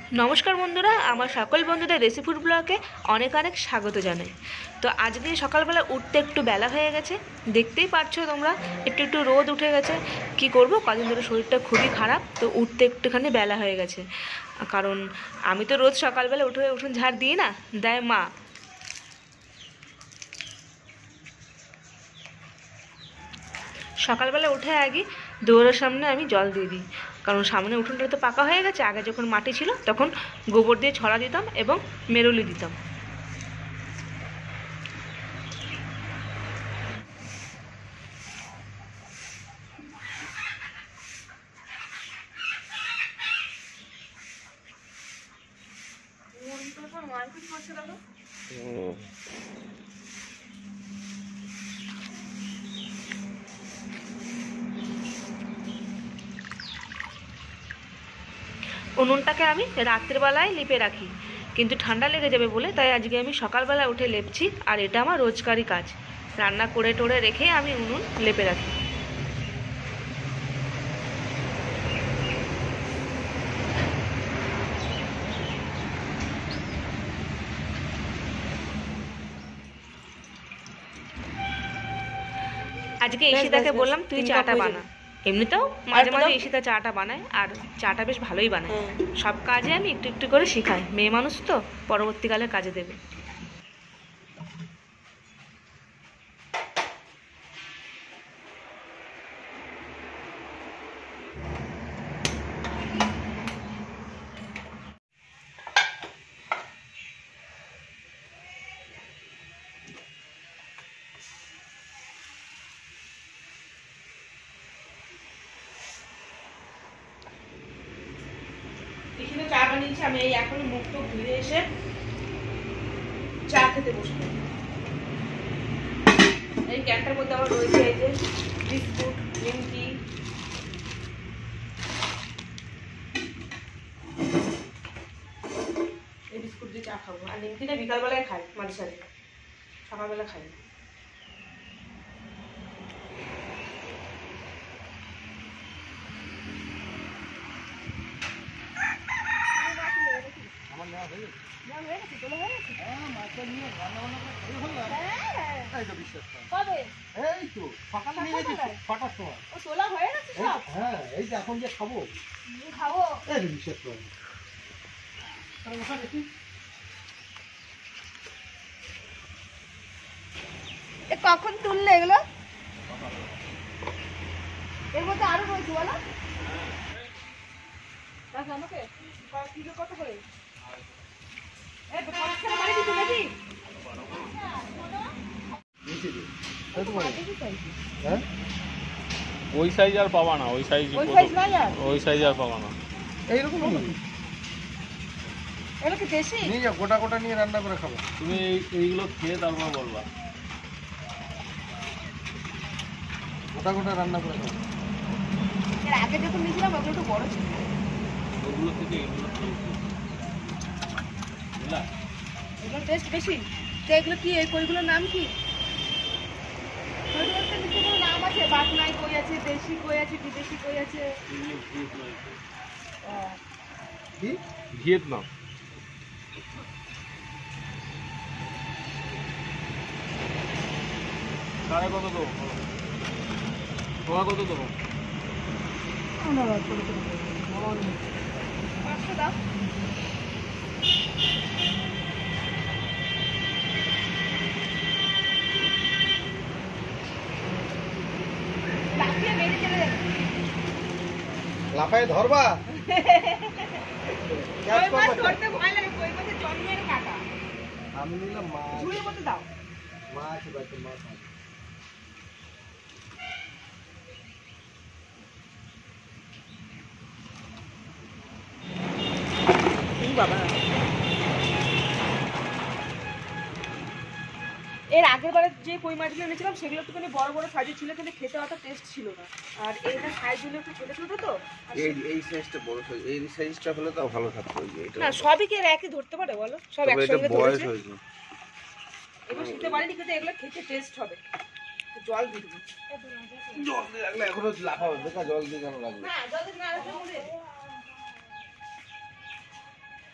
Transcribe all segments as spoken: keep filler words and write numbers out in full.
নমস্কার বন্ধুরা, আমার সকল বন্ধুদের রেসিপি ফুড ব্লগে অনেক অনেক স্বাগত জানাই। তো আজকে সকালবেলা উঠতে একটু বেলা হয়ে গেছে, দেখতেই পারছো তোমরা, একটু একটু রোদ উঠে গেছে। কি করব, কদিন ধরে শরীরটা খুবই খারাপ, তো উঠতে একটুখানি বেলা হয়ে গেছে। কারণ আমি তো রোজ সকালবেলা উঠে উঠোন ঝাড় দিই না, দেয় মা। সকালবেলা উঠে আগে দুয়ারের সামনে আমি জল দিয়ে দিই, কারণ সামনে উঠোনটা তো পাকা হয়ে গেছে। আগে যখন মাটি ছিল তখন গোবর দিয়ে ছড়া দিতাম এবং মেরুলি দিতাম। উনুনটাকে আমি রাত্রেবেলায় লিপে রাখি, কিন্তু ঠান্ডা লেগে যাবে বলে তাই আজকে আমি সকালবেলা উঠে লেপছি। আর এটা আমার রোজকারই কাজ, রান্না করে টোরে রেখে আমি উনুন লেপে রাখি। আজকে ইসিতাকে বললাম তুই চাটা বানা। এমনিতেও মাঝে মাঝে ইসিতা চাটা বানায়, আর চাটা বেশ ভালোই বানায়। সব কাজে আমি একটু একটু করে শিখাই, মেয়ে মানুষ তো পরবর্তীকালে কাজে দেবে। এখানে চা বানিয়েছি আমি, এই এখন মুখ টুক ধুয়ে এসে চা খেতে বসবো। এই ক্যানটার মধ্যে আমার রয়েছে এই যে বিস্কুট, নিমকি, এই বিস্কুট দিয়ে চা খাবো। আর নিমকিটা বিকালবেলায় খাই মাঝে সাঝে, সকালবেলা খাই না। কখন তুললে এগুলো? এর মধ্যে আরো রয়েছে বলো আমাকে কত করে? ওই সাইজ আর পাবা না, ওই সাইজ ওই সাইজ আর পাবা না। এইরকম এটা কি দেশি? নিয়ে যাও, গোটা গোটা নিয়ে রান্না করে খাবো। তুমি এইগুলো খেয়ে তারপর বলবা। গোটা গোটা রান্না করে খাবো। এর আগে যখন নিয়েছিলাম ওগুলো একটু বড় ছিল, ওগুলো থেকে এগুলো বুঝলা, এগুলো টেস্ট বেশি। তো এগুলো কি, এই কইগুলোর নাম কি? কইগুলোর তো কিছু কোনো নাম আছে, বাটনাই কই আছে, দেশি কই আছে, বিদেশি কই আছে। কি ভিয়েতনাম? সাড়ে কত দেবো, তোমার কত দেবো? পাঁচশো দাও। লাফায় ধরবা? আমি নিলাম মাছ। দাও মাছ মাছ বাবা। এর আগের বারে যে কই মাছগুলো এনেছিলাম সেগুলো একটুখানি বড় বড় সাইজের ছিল, কিন্তু খেতে অত টেস্ট ছিল না। আর এইটা সাইজগুলো একটু ছোট ছোট, তো এই এই সাইজটা বড় সাইজ, এই সাইজটা হলে তো ভালো থাকতো। এটা না, সবই কি এর একই ধরতে পারে বলো? সব একসঙ্গে ধরেছে। এগুলো খেতে পারিনি, কিন্তু এগুলো খেতে টেস্ট হবে। জল দিয়ে দেবো, জল দিয়ে রাখলে এখনো লাফাবে। দেখা জল দিয়ে কেন লাগবে? না, জল দিয়ে না রাখলে মরে যাবে।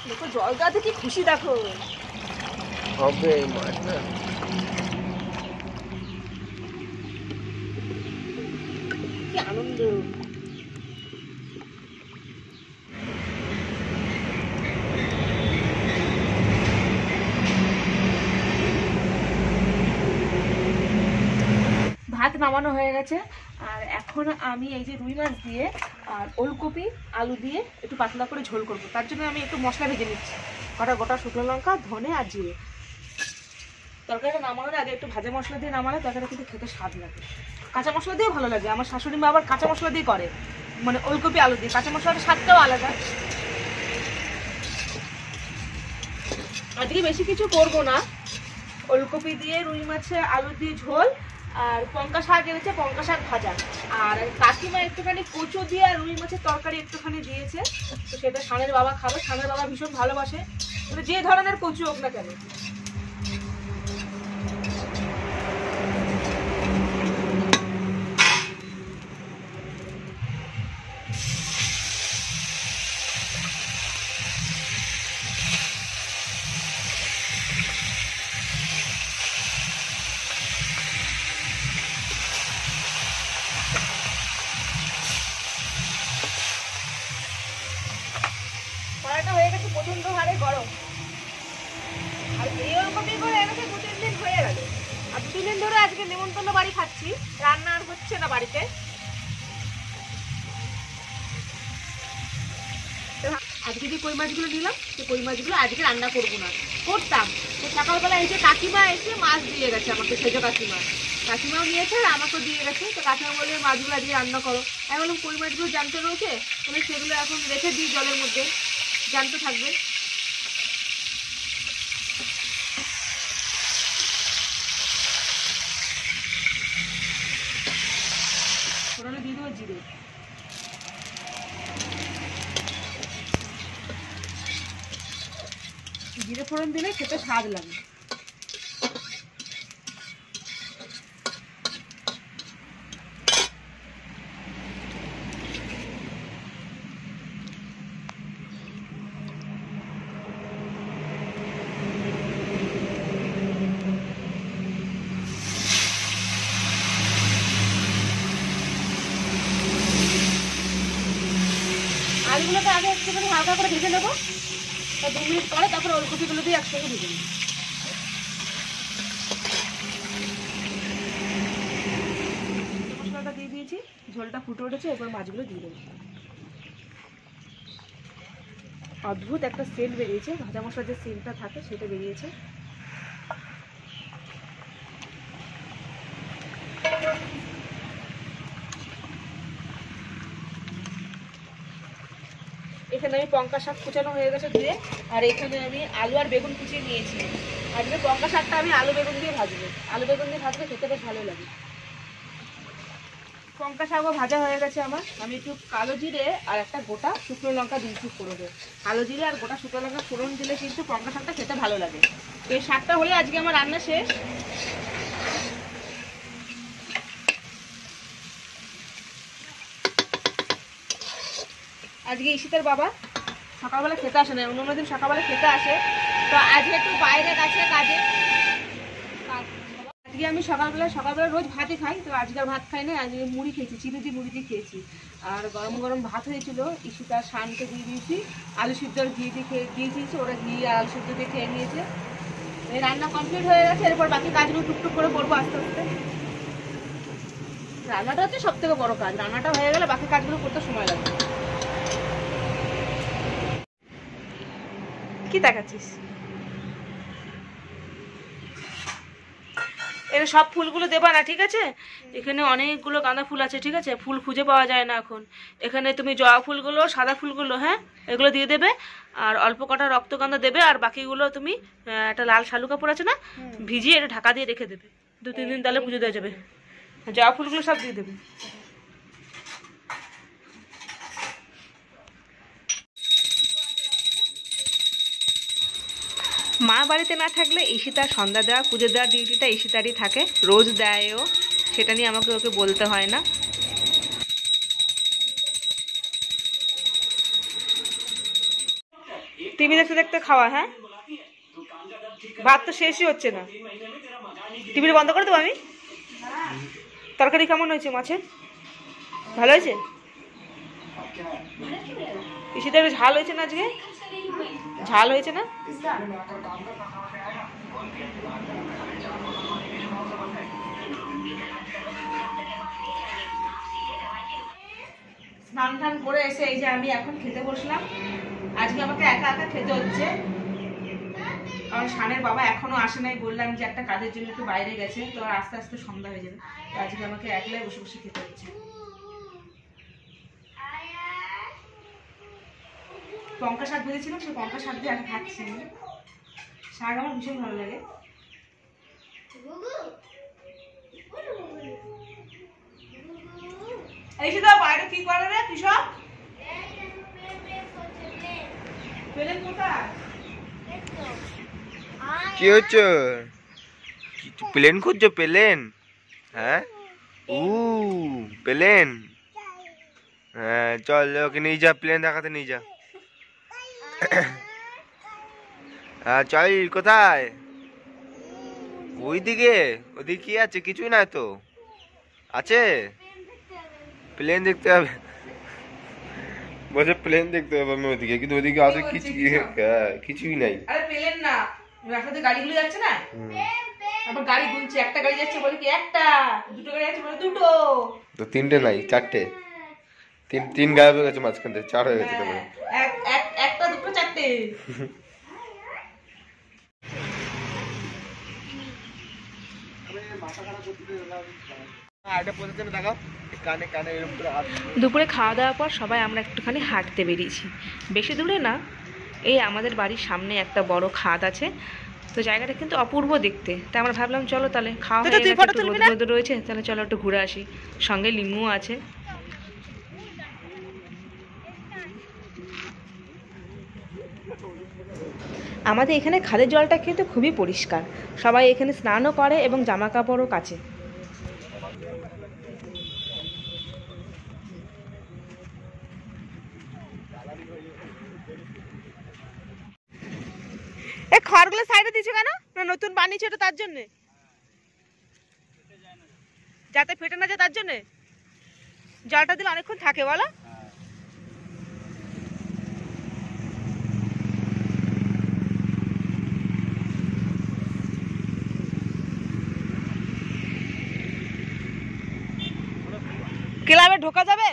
দেখো জল দেওয়াতে কি খুশি দেখো। হবে মাছ না। কি আনন্দ। ভাত নামানো হয়ে গেছে আর এখন আমি এই যে রুই মাছ দিয়ে আর ওলকপি আলু দিয়ে একটু পাতলা করে ঝোল করব। তার জন্য আমি একটু মশলা ভেজে নিচ্ছি, কটা গোটা শুকনো লঙ্কা, ধনে আর জিরে। তরকারিটা নামানোর আগে একটু ভাজা মশলা দিয়ে নামালে তরকারিটা কিন্তু খেতে স্বাদ লাগে। কাঁচা মশলা দিয়েও ভালো লাগে, আমার শাশুড়ি মা আবার কাঁচা মশলা দিয়ে করে, মানে ওলকপি আলু দিয়ে। কাঁচা মশলাটা স্বাদটাও আলাদা। আজকে বেশি কিছু করবো না, ওলকপি দিয়ে রুই মাছে আলু দিয়ে ঝোল আর পঙ্কা শাক এনেছে, পঙ্কা শাক ভাজা। আর কাকিমা একটুখানি কচু দিয়ে আর রুই মাছের তরকারি একটুখানি দিয়েছে, তো সেটা সানের বাবা খাবে। সানের বাবা ভীষণ ভালোবাসে, মানে যে ধরনের কচু হোক না কেন। কড়াইটা হয়ে গেছে প্রচন্ড হারে গরম। আর এই ওলকপি করে এনেছে দু তিন দিন হয়ে গেল। আর দু তিন দিন ধরে আজকে নেমন্তন্ন বাড়ি খাচ্ছি, রান্না আর হচ্ছে না বাড়িতে। আজকে যে কই মাছগুলো নিলাম, সেই কই মাছগুলো আজকে রান্না করবো না, করতাম। তো সকালবেলা এসে কাকিমা এসে মাছ দিয়ে গেছে আমাকে, সেজো কাকিমা। কাকিমাও নিয়েছে আর আমাকেও দিয়ে গেছে। তো কাকিমা বলে মাছগুলো আজকে রান্না করো। আমি বললাম কই মাছগুলো জানতে রয়েছে, তাহলে সেগুলো এখন রেখে দিই জলের মধ্যে, জানতে থাকবে। ফোড়নে দিয়ে দেবো জিরে, জিরে ফোড়ন দিলে খেতে স্বাদ লাগে। আলুগুলোকে আগে একটুখানি হালকা করে ভেজে নেবো, তা দু মিনিট পরে তারপরে ওলকপিগুলো দিয়ে একসঙ্গে ভেজে নেবো। মশলাটা দিয়ে দিয়েছি, ঝোলটা ফুটে উঠেছে, এবার মাছগুলো দিয়ে দেবো। অদ্ভুত একটা সেন্ট বেরিয়েছে, ভাজা মশলার যে সেন্টটা থাকে সেটা বেরিয়েছে। এখানে আমি পঙ্কা শাক কুচানো হয়ে গেছে ধুয়ে, আর এখানে আমি আলু আর বেগুন কুচিয়ে নিয়েছি। আজকে পঙ্কা শাকটা আমি আলু বেগুন দিয়ে ভাজবো, আলু বেগুন দিয়ে ভাজলে খেতে বেশ ভালো লাগে। পঙ্কা শাকও ভাজা হয়ে গেছে আমার। আমি একটু কালো জিরে আর একটা গোটা শুকনো লঙ্কা দিয়েছি ফোড়নে। কালো জিরে আর গোটা শুকনো লঙ্কা ফোড়ন দিলে কিন্তু পঙ্কা শাকটা খেতে ভালো লাগে। এই শাকটা হলে আজকে আমার রান্না শেষ। আজকে ইসিতার বাবা সকালবেলা খেতে আসে না, অন্য দিন সকালবেলা খেতে আসে, তো আজকে একটু বাইরে গেছে কাজে। আজকে আমি সকালবেলা সকালবেলা রোজ ভাতই খাই, তো আজকে আর ভাত খাই না, আজকে মুড়ি খেয়েছি, চিনি দিয়ে মুড়ি দিয়ে খেয়েছি। আর গরম গরম ভাত হয়েছিল, ইসিতার শানকে দিয়ে দিয়েছি, আলু সিদ্ধ ঘি দিয়ে খেয়ে দিয়ে দিয়েছি, ওরা ঘি আর আলু সিদ্ধ দিয়ে খেয়ে নিয়েছে। এই রান্না কমপ্লিট হয়ে গেছে, এরপর বাকি কাজগুলো টুকটুক করে করবো আস্তে আস্তে। রান্নাটা হচ্ছে সব থেকে বড় কাজ, রান্নাটা হয়ে গেলে বাকি কাজগুলো করতে সময় লাগবে। কি দেখাচ্ছিস? এটা সব ফুলগুলো দেবা না, ঠিক আছে? এখানে অনেকগুলো গাঁদা ফুল আছে, ঠিক আছে? ফুল খুঁজে পাওয়া যায় না এখন। এখানে তুমি জবা ফুলগুলো, সাদা ফুলগুলো, হ্যাঁ এগুলো দিয়ে দেবে, আর অল্প কটা রক্তগন্ধা দেবে, আর বাকিগুলো তুমি একটা লাল শালু কাপড় আছে না, ভিজিয়ে এটা ঢাকা দিয়ে রেখে দেবে, দু তিন দিন তাহলে পুজো দেওয়া যাবে। জবা ফুলগুলো সব দিয়ে দেবে। মা বাড়িতে না থাকলে ইসিতার সন্ধ্যা দেওয়া পুজো দেওয়ার ডিউটিটা ইসিতারই থাকে, রোজ দেয়ও, সেটা নিয়ে আমাকে ওকে বলতে হয় না। টিভি দেখতে দেখতে খাওয়া। হ্যাঁ, ভাত তো শেষই হচ্ছে না। টিভিটা বন্ধ করে দেবো আমি। তরকারি কেমন হয়েছে মাছের? ভালো হয়েছে? ইসিটা একটু ঝাল হয়েছে না আজকে? ঝাল হয়েছে না? স্নান টান করে এসে এই যে আমি এখন খেতে বসলাম। আজকে আমাকে একা একা খেতে হচ্ছে, কারণ শানের বাবা এখনো আসে নাই। বললাম যে একটা কাজের জন্য একটু বাইরে গেছে, তো আর আস্তে আস্তে সন্ধ্যা হয়ে যাবে। তো আজকে আমাকে একলাই বসে বসে খেতে হচ্ছে। লঙ্কা শাক ভেজেছিলাম, সেই লঙ্কা শাক দিয়ে আর খাচ্ছি। শাক আমার ভীষণ ভালো লাগে। এই সেটা বাইরে কি করে রে কিসব? পেলেন কোথায়? কি হচ্ছে? প্লেন খুঁজছো? প্লেন? হ্যাঁ, উ প্লেন। হ্যাঁ চল, ওকে নিয়ে যা, প্লেন দেখাতে নিয়ে যা। হ্যাঁ চল। কোথায়? ওইদিকে। ওদিকে কি আছে? কিছুই নাই তো। আছে? প্লেন দেখতে হবে। বসে প্লেন দেখতে হবে আমি ওইদিকে, কিন্তু ওইদিকে আছে কিছু কিছুই নাই। আরে প্লেন না, রাস্তাতে গাড়িগুলো যাচ্ছে না, আবার গাড়ি গুনছে। একটা গাড়ি যাচ্ছে বলে কি একটা, দুটো গাড়ি যাচ্ছে বলে দুটো। তো তিনটে নাই, চারটে। তিন তিন গায়েব হয়ে গেছে মাঝখান থেকে, চার হয়ে গেছে। এক এক একটা দুটো চারটে। দুপুরে খাওয়া দাওয়ার পর সবাই আমরা একটুখানি হাঁটতে বেরিয়েছি। বেশি দূরে না, এই আমাদের বাড়ির সামনে একটা বড় খাদ আছে। তো জায়গাটা কিন্তু অপূর্ব দেখতে। তাই আমরা ভাবলাম চলো তাহলে, খাওয়া হয়ে গেছে, একটু রোদ রোদ রয়েছে, তাহলে চলো একটু ঘুরে আসি। সঙ্গে লিমুও আছে। আমাদের এখানে খাদের জলটা কিন্তু খুবই পরিষ্কার। সবাই এখানে স্নানও করে এবং জামা কাপড়ও কাচে। এ খড়গুলো সাইডে দিছো কেন? না নতুন বানিয়েছো এটা তার জন্য? যাতে ফেটে না যায় তার জন্য? জলটা দিলে অনেকক্ষণ থাকে বলো? ক্লাবে ঢোকা যাবে?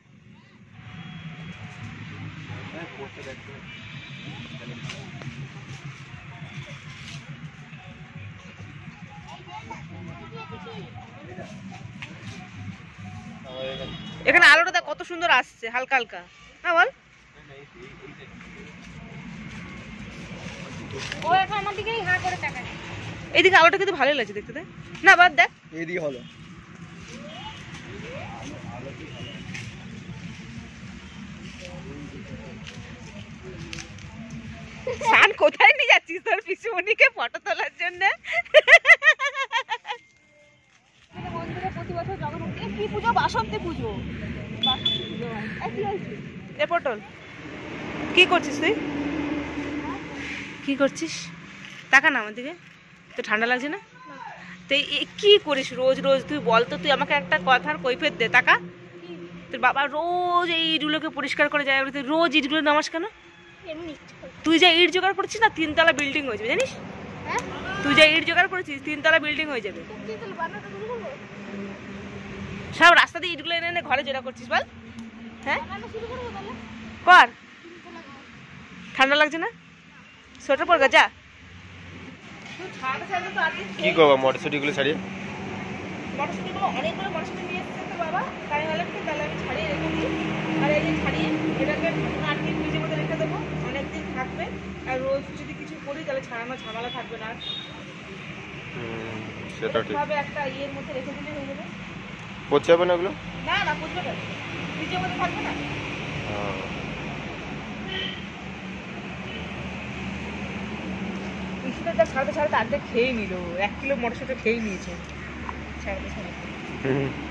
এখানে আলোটা দেখ কত সুন্দর আসছে, হালকা হালকা। হ্যাঁ বল। ও এখন আমার দিকেই হা করে তাকায়। এইদিকে আলোটা কিন্তু ভালোই লাগছে দেখতে। দেখ না, বাদ দেখ এইদিকে হলো। শান কোথায় নিয়ে যাচ্ছিস তোর পিসুমণিকে ফটো তোলার জন্য? প্রতি বছর জগন্নাথ কি পুজো? বাসন্তী পুজো। বাসন্তী পুজো। এ পটল কি করছিস তুই? কি করছিস? টাকা না আমার দিকে। তো ঠান্ডা লাগছে না? তো কি করিস রোজ রোজ? তুই বল তো, তুই আমাকে একটা কথার কৈফিয়ত দে। টাকা তোর বাবা রোজ এই ইটগুলোকে পরিষ্কার করে যায়, তুই রোজ ইটগুলো নামাস কেন? তুই যা ইট জোগাড় করছিস না, তিনতলা বিল্ডিং হয়ে যাবে জানিস? তুই যা ইট জোগাড় করেছিস তিনতলা বিল্ডিং হয়ে যাবে। সব রাস্তা দিয়ে ইটগুলো এনে এনে ঘরে জোড়া করছিস বল। হ্যাঁ কর। ঠান্ডা লাগছে না? সোয়েটার পর গা। যা। কি করবো মটরশুটিগুলো ছাড়িয়ে? মটরশুটিগুলো অনেকগুলো মটরশুটি নিয়ে এসেছে তো বাবা, তাই হলে কি তাহলে আমি ছাড়িয়ে রেখে দিই। আর এই যে ছাড়িয়ে এটাকে আট দিন ফ্রিজের মধ্যে রেখে দেবো, অনেকদিন থাকবে। আর রোজ যদি কিছু করি তাহলে ছাড়ানো ঝামেলা থাকবে না। সেটা ঠিক। ভাবে একটা ইয়ের মধ্যে রেখে দিলে হয়ে যাবে। পচে যাবে না ওগুলো? না না, বুঝবে না, ফ্রিজের মধ্যে থাকবে না। ইসিটা ছাড়তে ছাড়তে আর্ধেক খেয়ে নিল, এক কিলো মটরশুটি খেয়ে নিয়েছে ছাড়তে ছাড়তে।